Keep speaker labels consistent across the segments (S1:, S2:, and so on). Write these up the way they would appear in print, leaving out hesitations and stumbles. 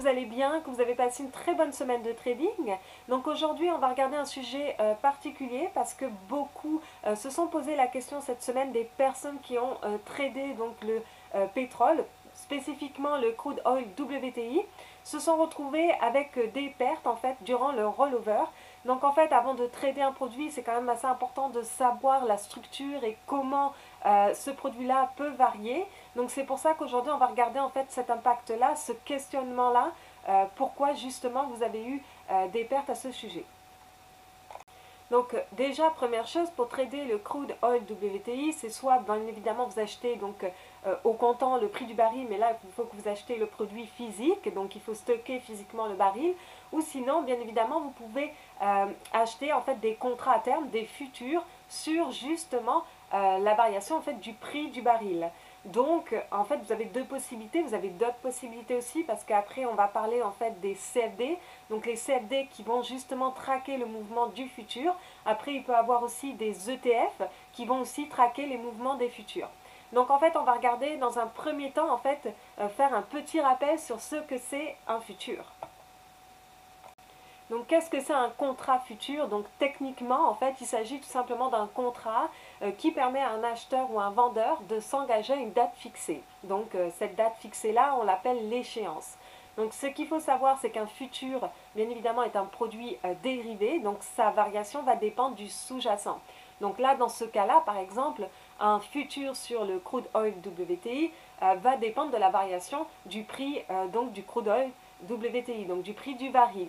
S1: vous allez bien, que vous avez passé une très bonne semaine de trading. Donc aujourd'hui, on va regarder un sujet particulier parce que beaucoup se sont posé la question cette semaine des personnes qui ont tradé donc le pétrole, spécifiquement le crude oil WTI, se sont retrouvés avec des pertes en fait durant le rollover. Donc en fait, avant de trader un produit, c'est quand même assez important de savoir la structure et comment ce produit-là peut varier. Donc c'est pour ça qu'aujourd'hui, on va regarder en fait cet impact-là, ce questionnement-là, pourquoi justement vous avez eu des pertes à ce sujet. Donc déjà, première chose, pour trader le crude oil WTI, c'est soit bien évidemment vous achetez donc au comptant le prix du baril, mais là il faut que vous achetez le produit physique, donc il faut stocker physiquement le baril, ou sinon bien évidemment vous pouvez acheter en fait des contrats à terme, des futurs sur justement la variation en fait du prix du baril. Donc, en fait, vous avez deux possibilités. Vous avez d'autres possibilités aussi parce qu'après, on va parler en fait des CFD. Donc, les CFD qui vont justement traquer le mouvement du futur. Après, il peut y avoir aussi des ETF qui vont aussi traquer les mouvements des futurs. Donc, en fait, on va regarder dans un premier temps, en fait, faire un petit rappel sur ce que c'est un futur. Donc, qu'est-ce que c'est un contrat futur? Donc, techniquement, en fait, il s'agit tout simplement d'un contrat qui permet à un acheteur ou un vendeur de s'engager à une date fixée. Donc, cette date fixée-là, on l'appelle l'échéance. Donc, ce qu'il faut savoir, c'est qu'un futur, bien évidemment, est un produit dérivé. Donc, sa variation va dépendre du sous-jacent. Donc là, dans ce cas-là, par exemple, un futur sur le crude oil WTI va dépendre de la variation du prix donc du crude oil WTI, donc du prix du baril.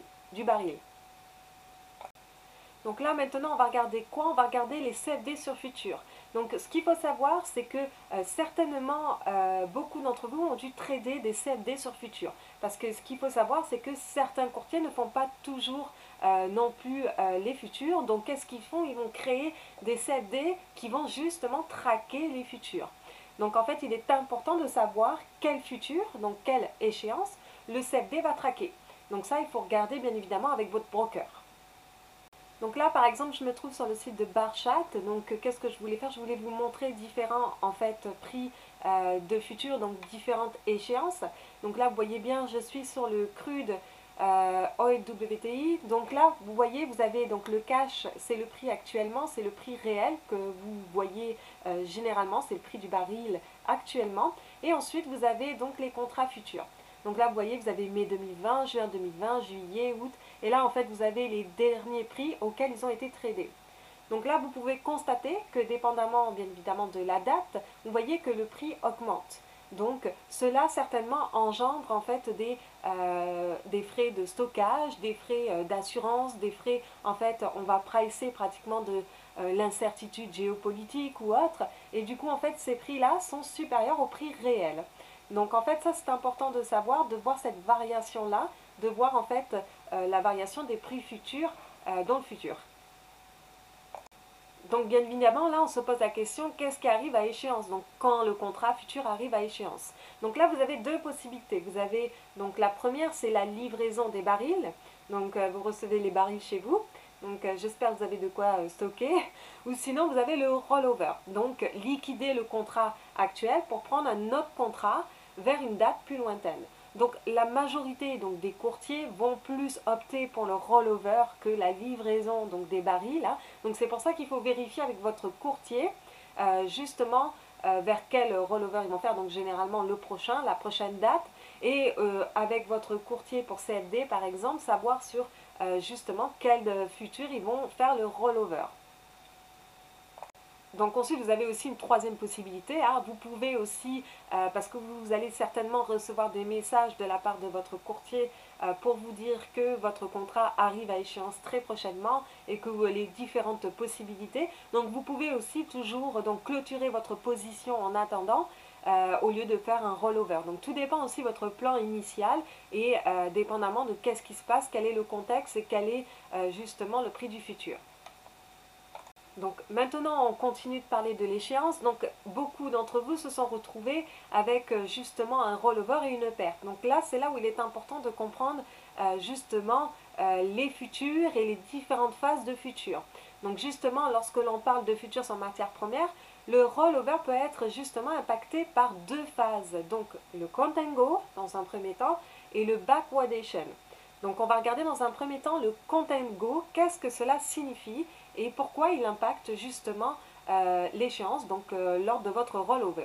S1: Donc là maintenant on va regarder quoi? On va regarder les CFD sur futur. Donc ce qu'il faut savoir c'est que certainement beaucoup d'entre vous ont dû trader des CFD sur futur. Parce que ce qu'il faut savoir c'est que certains courtiers ne font pas toujours non plus les futurs. Donc qu'est-ce qu'ils font? Ils vont créer des CFD qui vont justement traquer les futurs. Donc en fait il est important de savoir quel futur, donc quelle échéance le CFD va traquer. Donc ça, il faut regarder bien évidemment avec votre broker. Donc là, par exemple, je me trouve sur le site de Barchat. Donc, qu'est-ce que je voulais faire? Je voulais vous montrer différents en fait prix de futurs, donc différentes échéances. Donc là, vous voyez bien, je suis sur le crude oil WTI. Donc là, vous voyez, vous avez donc le cash, c'est le prix actuellement, c'est le prix réel que vous voyez généralement, c'est le prix du baril actuellement. Et ensuite, vous avez donc les contrats futurs. Donc là, vous voyez, vous avez mai 2020, juin 2020, juillet, août. Et là, en fait, vous avez les derniers prix auxquels ils ont été tradés. Donc là, vous pouvez constater que dépendamment, bien évidemment, de la date, vous voyez que le prix augmente. Donc, cela certainement engendre en fait des frais de stockage, des frais d'assurance, des frais, en fait, on va pricer pratiquement de l'incertitude géopolitique ou autre. Et du coup, en fait, ces prix-là sont supérieurs au prix réel. Donc en fait, ça c'est important de savoir, de voir cette variation-là, de voir en fait la variation des prix futurs dans le futur. Donc bien évidemment, là on se pose la question, qu'est-ce qui arrive à échéance? Donc quand le contrat futur arrive à échéance. Donc là vous avez deux possibilités. Vous avez, donc la première c'est la livraison des barils. Donc vous recevez les barils chez vous. Donc j'espère que vous avez de quoi stocker. Ou sinon vous avez le rollover. Donc liquider le contrat actuel pour prendre un autre contrat vers une date plus lointaine. Donc la majorité donc, des courtiers vont plus opter pour le rollover que la livraison donc, des barils. Hein. Donc c'est pour ça qu'il faut vérifier avec votre courtier justement vers quel rollover ils vont faire. Donc généralement le prochain, la prochaine date. Et avec votre courtier pour CFD par exemple, savoir sur justement quel futur ils vont faire le rollover. Donc ensuite, vous avez aussi une troisième possibilité. Hein. Vous pouvez aussi, parce que vous allez certainement recevoir des messages de la part de votre courtier pour vous dire que votre contrat arrive à échéance très prochainement et que vous avez différentes possibilités. Donc vous pouvez aussi toujours donc, clôturer votre position en attendant au lieu de faire un rollover. Donc tout dépend aussi de votre plan initial et dépendamment de qu'est-ce qui se passe, quel est le contexte et quel est justement le prix du futur. Donc maintenant on continue de parler de l'échéance. Donc beaucoup d'entre vous se sont retrouvés avec justement un rollover et une perte. Donc là c'est là où il est important de comprendre justement les futurs et les différentes phases de futurs. Donc justement lorsque l'on parle de futurs en matière première, le rollover peut être justement impacté par deux phases. Donc le contango dans un premier temps et le backwardation. Donc on va regarder dans un premier temps le contango, qu'est-ce que cela signifie et pourquoi il impacte justement l'échéance, donc lors de votre rollover.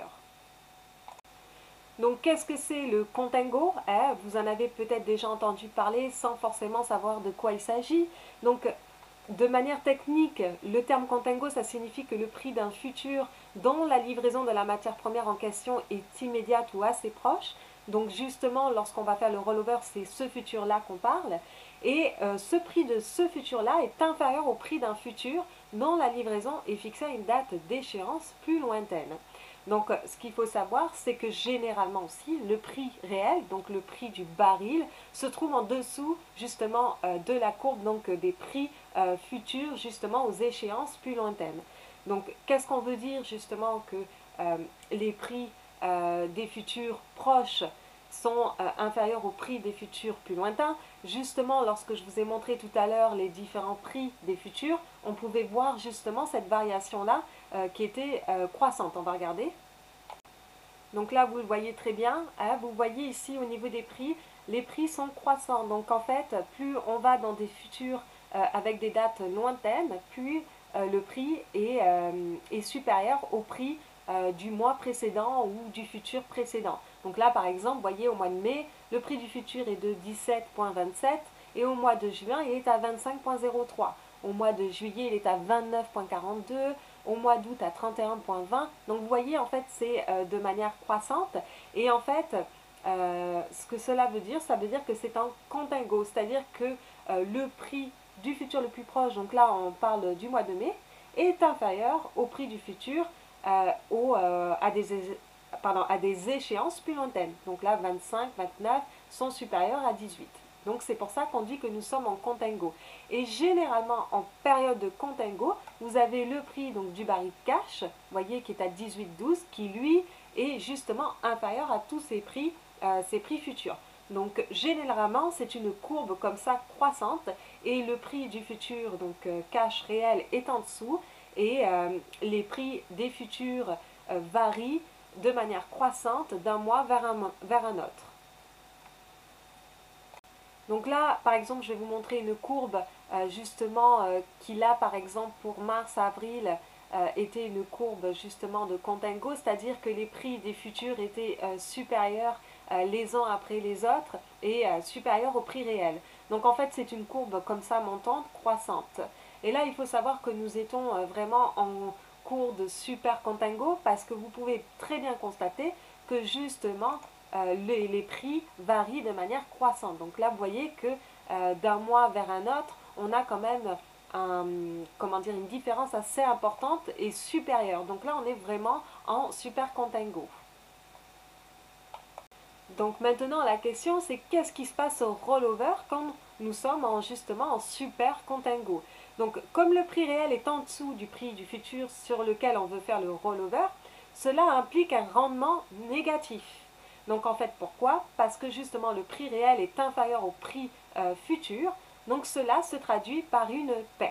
S1: Donc qu'est-ce que c'est le contango? Vous en avez peut-être déjà entendu parler sans forcément savoir de quoi il s'agit. Donc de manière technique, le terme contango, ça signifie que le prix d'un futur dont la livraison de la matière première en question est immédiate ou assez proche. Donc justement, lorsqu'on va faire le rollover, c'est ce futur-là qu'on parle. Et ce prix de ce futur-là est inférieur au prix d'un futur dont la livraison est fixée à une date d'échéance plus lointaine. Donc, ce qu'il faut savoir, c'est que généralement aussi, le prix réel, donc le prix du baril, se trouve en dessous justement de la courbe donc, des prix futurs justement aux échéances plus lointaines. Donc, qu'est-ce qu'on veut dire justement que les prix des futurs proches sont inférieurs au prix des futurs plus lointains? Justement, lorsque je vous ai montré tout à l'heure les différents prix des futurs, on pouvait voir justement cette variation-là qui était croissante. On va regarder. Donc là, vous le voyez très bien. Vous voyez ici au niveau des prix, les prix sont croissants. Donc en fait, plus on va dans des futurs avec des dates lointaines, plus le prix est supérieur au prix du mois précédent ou du futur précédent. Donc là, par exemple, vous voyez, au mois de mai, le prix du futur est de 17,27 et au mois de juin, il est à 25,03. Au mois de juillet, il est à 29,42. Au mois d'août, à 31,20. Donc, vous voyez, en fait, c'est de manière croissante. Et en fait, ce que cela veut dire, ça veut dire que c'est en contango. C'est-à-dire que le prix du futur le plus proche, donc là, on parle du mois de mai, est inférieur au prix du futur à des échéances plus lointaines. Donc là, 25, 29 sont supérieurs à 18. Donc c'est pour ça qu'on dit que nous sommes en contango. Et généralement, en période de contango, vous avez le prix donc, du baril cash, vous voyez, qui est à 18,12, qui lui est justement inférieur à tous ces prix futurs. Donc généralement, c'est une courbe comme ça croissante et le prix du futur, donc cash réel, est en dessous et les prix des futurs varient de manière croissante d'un mois vers un autre. Donc là, par exemple, je vais vous montrer une courbe justement qui là, par exemple, pour mars-avril, était une courbe justement de contango, c'est-à-dire que les prix des futurs étaient supérieurs les uns après les autres et supérieurs au prix réel. Donc en fait, c'est une courbe comme ça montante, croissante. Et là, il faut savoir que nous étions vraiment en cours de super contango parce que vous pouvez très bien constater que justement, les prix varient de manière croissante. Donc là, vous voyez que d'un mois vers un autre, on a quand même une différence assez importante et supérieure. Donc là, on est vraiment en super contango. Donc maintenant, la question, c'est qu'est-ce qui se passe au rollover quand nous sommes justement en super contango? Donc, comme le prix réel est en dessous du prix du futur sur lequel on veut faire le rollover, cela implique un rendement négatif. Donc en fait, pourquoi? Parce que justement le prix réel est inférieur au prix futur, donc cela se traduit par une perte.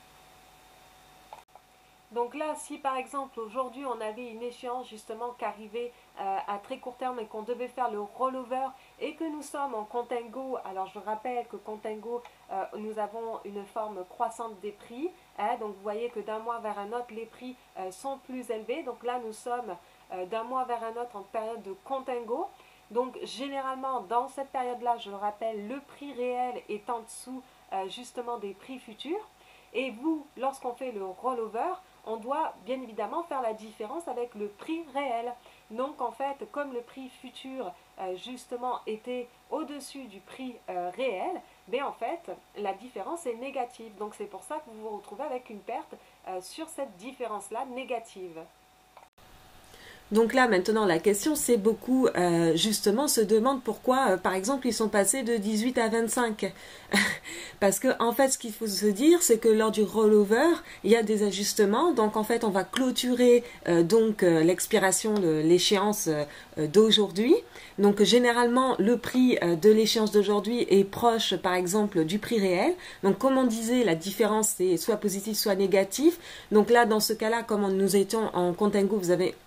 S1: Donc là, si par exemple aujourd'hui on avait une échéance justement qui arrivait à très court terme et qu'on devait faire le rollover et que nous sommes en contango, alors je rappelle que contango, nous avons une forme croissante des prix, donc vous voyez que d'un mois vers un autre, les prix sont plus élevés, donc là nous sommes d'un mois vers un autre en période de contango. Donc généralement dans cette période-là, je le rappelle, le prix réel est en dessous justement des prix futurs. Et vous, lorsqu'on fait le rollover, on doit bien évidemment faire la différence avec le prix réel. Donc en fait, comme le prix futur justement était au-dessus du prix réel, en fait, la différence est négative. Donc c'est pour ça que vous vous retrouvez avec une perte sur cette différence-là négative. Donc là, maintenant, la question, c'est beaucoup, justement, se demande pourquoi, par exemple, ils sont passés de 18 à 25. Parce que, en fait, ce qu'il faut se dire, c'est que lors du rollover, il y a des ajustements. Donc, en fait, on va clôturer l'expiration de l'échéance d'aujourd'hui. Donc, généralement, le prix de l'échéance d'aujourd'hui est proche, par exemple, du prix réel. Donc, comme on disait, la différence est soit positive, soit négative. Donc là, dans ce cas-là, comme nous étions en contango, vous avez un petit peu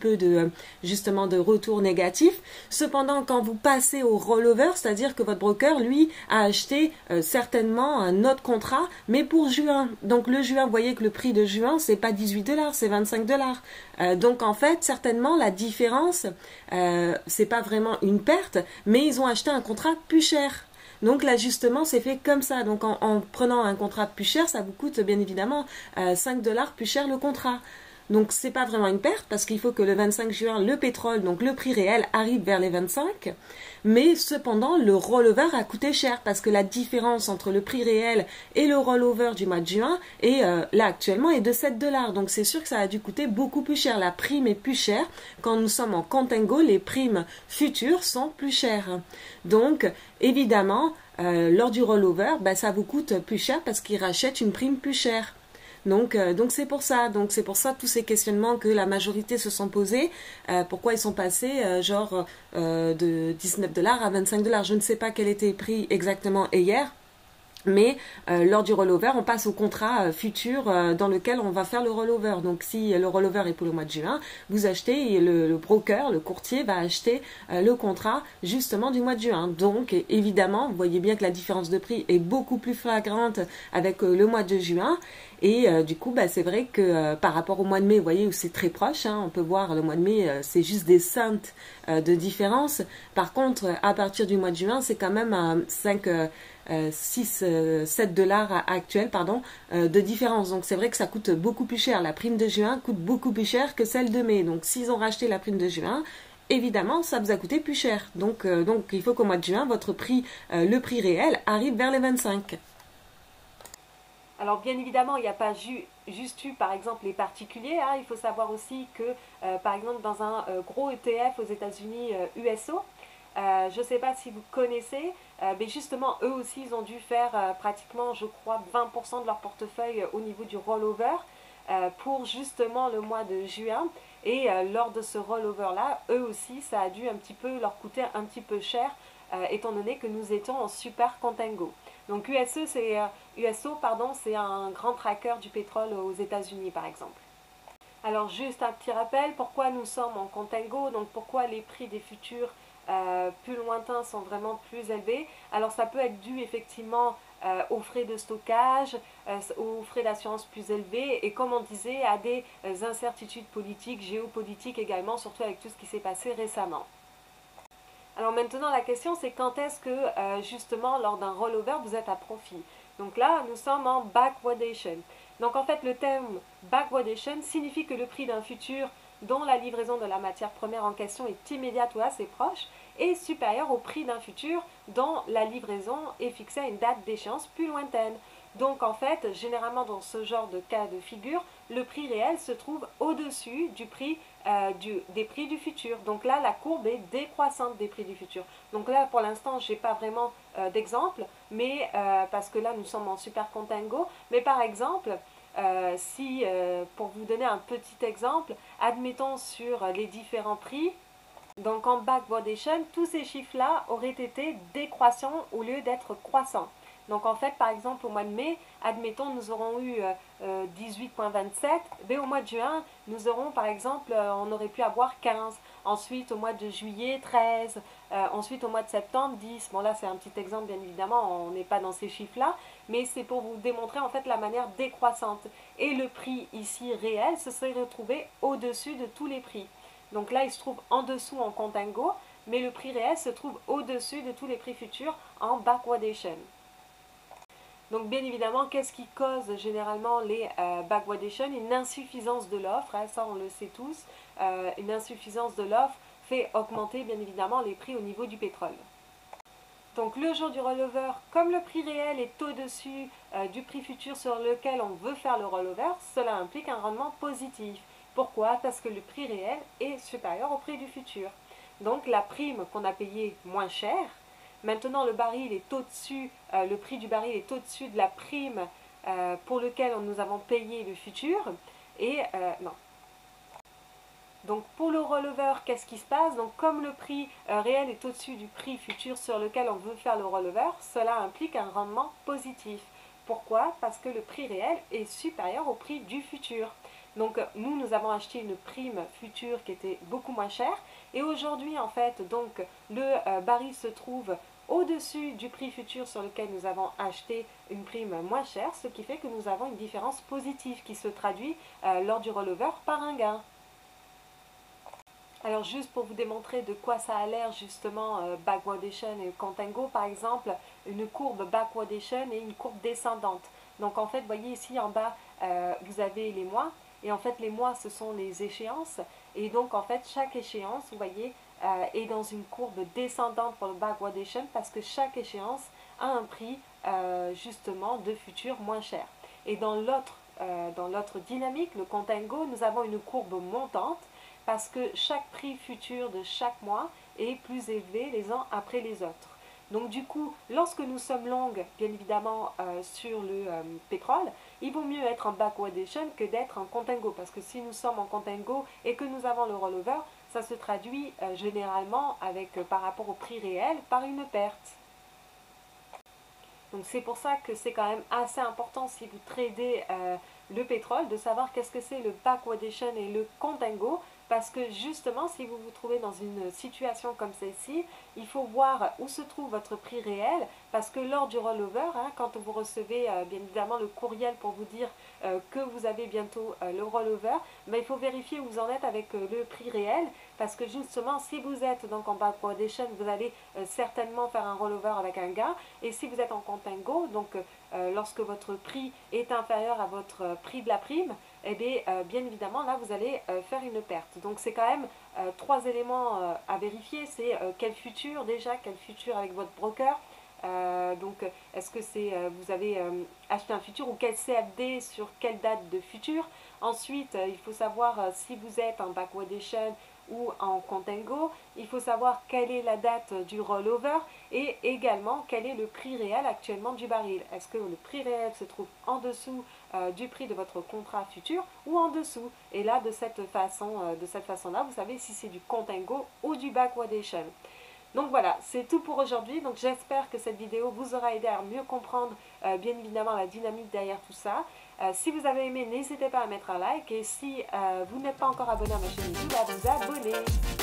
S1: peu de justement de retour négatif. Cependant, quand vous passez au rollover, c'est-à-dire que votre broker, lui, a acheté certainement un autre contrat, mais pour juin. Donc le juin, vous voyez que le prix de juin, c'est pas 18 $, c'est 25 $. Donc en fait, certainement, la différence, c'est pas vraiment une perte, mais ils ont acheté un contrat plus cher. Donc l'ajustement s'est fait comme ça. Donc en prenant un contrat plus cher, ça vous coûte bien évidemment 5 $ plus cher le contrat. Donc c'est pas vraiment une perte parce qu'il faut que le 25 juin, le pétrole, donc le prix réel, arrive vers les 25. Mais cependant, le rollover a coûté cher parce que la différence entre le prix réel et le rollover du mois de juin est là actuellement est de 7 $. Donc c'est sûr que ça a dû coûter beaucoup plus cher. La prime est plus chère. Quand nous sommes en contango, les primes futures sont plus chères. Donc évidemment, lors du rollover, ça vous coûte plus cher parce qu'ils rachètent une prime plus chère. Donc c'est pour ça. Donc c'est pour ça tous ces questionnements que la majorité se sont posés. Pourquoi ils sont passés de 19 $ à 25 $. Je ne sais pas quel était le prix exactement hier. Mais lors du rollover, on passe au contrat futur dans lequel on va faire le rollover. Donc si le rollover est pour le mois de juin, vous achetez, et le broker, le courtier va acheter le contrat justement du mois de juin. Donc évidemment, vous voyez bien que la différence de prix est beaucoup plus flagrante avec le mois de juin. Et du coup, c'est vrai que par rapport au mois de mai, vous voyez où c'est très proche, hein, on peut voir le mois de mai, c'est juste des cents de différence. Par contre, à partir du mois de juin, c'est quand même 7 $ actuels, de différence. Donc c'est vrai que ça coûte beaucoup plus cher. La prime de juin coûte beaucoup plus cher que celle de mai. Donc s'ils ont racheté la prime de juin, évidemment, ça vous a coûté plus cher. Donc il faut qu'au mois de juin, votre prix, le prix réel, arrive vers les 25. Alors bien évidemment, il n'y a pas juste eu par exemple les particuliers, hein. Il faut savoir aussi que par exemple dans un gros ETF aux États-Unis USO, je ne sais pas si vous connaissez, mais justement eux aussi ils ont dû faire pratiquement je crois 20% de leur portefeuille au niveau du rollover pour justement le mois de juin. Et lors de ce rollover là, eux aussi ça a dû un petit peu leur coûter un petit peu cher étant donné que nous étions en super contango. Donc USO, c'est un grand tracker du pétrole aux États-Unis par exemple. Alors juste un petit rappel, pourquoi nous sommes en contango, donc pourquoi les prix des futurs plus lointains sont vraiment plus élevés. Alors ça peut être dû effectivement aux frais de stockage, aux frais d'assurance plus élevés et comme on disait à des incertitudes politiques, géopolitiques également, surtout avec tout ce qui s'est passé récemment. Alors maintenant la question c'est quand est-ce que justement lors d'un rollover vous êtes à profit. Donc là nous sommes en backwardation. Donc en fait le terme backwardation signifie que le prix d'un futur dont la livraison de la matière première en question est immédiate ou assez proche est supérieur au prix d'un futur dont la livraison est fixée à une date d'échéance plus lointaine. Donc en fait, généralement dans ce genre de cas de figure, le prix réel se trouve au-dessus du prix des prix du futur. Donc là, la courbe est décroissante des prix du futur. Donc là, pour l'instant, je n'ai pas vraiment d'exemple, mais parce que là, nous sommes en super contango. Mais par exemple, pour vous donner un petit exemple, admettons sur les différents prix, donc en backwardation, tous ces chiffres-là auraient été décroissants au lieu d'être croissants. Donc en fait, par exemple, au mois de mai, admettons, nous aurons eu 18,27. Mais au mois de juin, nous aurons, par exemple, on aurait pu avoir 15. Ensuite, au mois de juillet, 13. Ensuite, au mois de septembre, 10. Bon, là, c'est un petit exemple, bien évidemment, on n'est pas dans ces chiffres-là. Mais c'est pour vous démontrer, en fait, la manière décroissante. Et le prix ici réel se serait retrouvé au-dessus de tous les prix. Donc là, il se trouve en dessous en contango, mais le prix réel se trouve au-dessus de tous les prix futurs en backwardation. Donc bien évidemment, qu'est-ce qui cause généralement les backwardation? Une insuffisance de l'offre, hein, ça on le sait tous. Une insuffisance de l'offre fait augmenter bien évidemment les prix au niveau du pétrole. Donc le jour du rollover, comme le prix réel est au-dessus du prix futur sur lequel on veut faire le rollover, cela implique un rendement positif. Pourquoi? Parce que le prix réel est supérieur au prix du futur. Donc la prime qu'on a payée moins chère, maintenant le baril est au-dessus, le prix du baril est au-dessus de la prime pour lequel nous avons payé le futur. Et non. Donc pour le rollover, qu'est-ce qui se passe? Donc comme le prix réel est au-dessus du prix futur sur lequel on veut faire le rollover, cela implique un rendement positif. Pourquoi? Parce que le prix réel est supérieur au prix du futur. Donc nous avons acheté une prime future qui était beaucoup moins chère. Et aujourd'hui, en fait, donc le baril se trouve au-dessus du prix futur sur lequel nous avons acheté une prime moins chère, ce qui fait que nous avons une différence positive qui se traduit lors du rollover par un gain. Alors juste pour vous démontrer de quoi ça a l'air justement backwardation et contango par exemple, une courbe backwardation et une courbe descendante. Donc en fait, vous voyez ici en bas, vous avez les mois et en fait les mois ce sont les échéances et donc en fait chaque échéance, vous voyez, est dans une courbe descendante pour le backwardation parce que chaque échéance a un prix justement de futur moins cher. Et dans l'autre dynamique, le contango, nous avons une courbe montante parce que chaque prix futur de chaque mois est plus élevé les uns après les autres. Donc du coup, lorsque nous sommes longues, bien évidemment, sur le pétrole, il vaut mieux être en backwardation que d'être en contango. Parce que si nous sommes en contango et que nous avons le rollover, ça se traduit généralement avec, par rapport au prix réel par une perte. Donc c'est pour ça que c'est quand même assez important si vous tradez le pétrole de savoir qu'est-ce que c'est le backwardation et le contango parce que justement si vous vous trouvez dans une situation comme celle-ci, il faut voir où se trouve votre prix réel parce que lors du rollover, quand vous recevez bien évidemment le courriel pour vous dire que vous avez bientôt le rollover, il faut vérifier où vous en êtes avec le prix réel parce que justement si vous êtes donc en backwardation, vous allez certainement faire un rollover avec un gain et si vous êtes en contango, donc lorsque votre prix est inférieur à votre prix de la prime, eh bien évidemment là vous allez faire une perte. Donc c'est quand même trois éléments à vérifier, c'est quel futur déjà, quel futur avec votre broker, donc est-ce que c'est vous avez acheté un futur ou quel CFD sur quelle date de futur. Ensuite il faut savoir si vous êtes en backwardation ou en contango, il faut savoir quelle est la date du rollover et également quel est le prix réel actuellement du baril. Est-ce que le prix réel se trouve en dessous du prix de votre contrat futur ou en dessous? Et là, de cette façon-là, vous savez si c'est du contango ou du backwardation. Donc voilà, c'est tout pour aujourd'hui. Donc j'espère que cette vidéo vous aura aidé à mieux comprendre bien évidemment la dynamique derrière tout ça. Si vous avez aimé, n'hésitez pas à mettre un like et si vous n'êtes pas encore abonné à ma chaîne YouTube, à vous abonner.